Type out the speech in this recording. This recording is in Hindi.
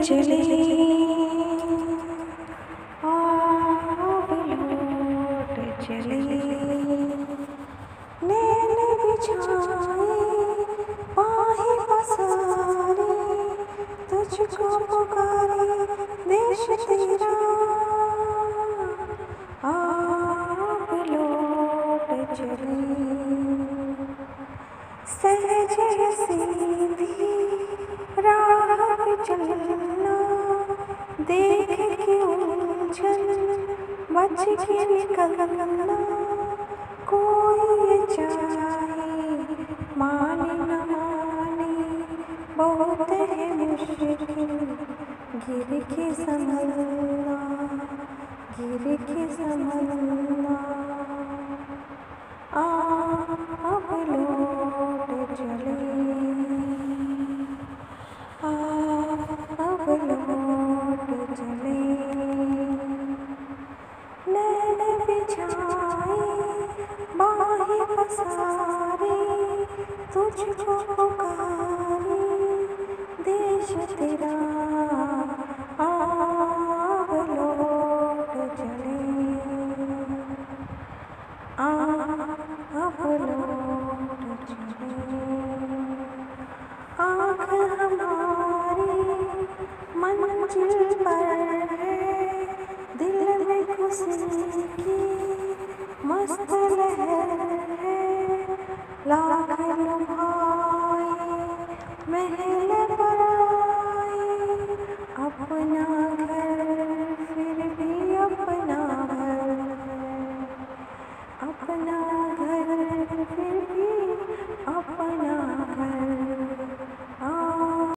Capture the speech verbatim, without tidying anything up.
चले आप लौट चले, नैन बिछाए बाहें पसारे, तुझको पुकारे देश तेरा, आप लौट चले। सहज सीधी राह पे चलना, देख के उलझन बच के निकलना, कोई चाहे माने न माने, बहुत है मुश्किल गिर के संभलना, गिर के संभलना। आ अब लौट चले, आ अब लौट चले, नैन बिछाए बाहें पसारे, तुझको पुकारे देश तेरा, अब लौट चले, आ अब लौट चले। आँख हमारी मंजिल पर है, दिल में खुशी की मस्त लहर है, लाख लुभाए महल पर आए, अपना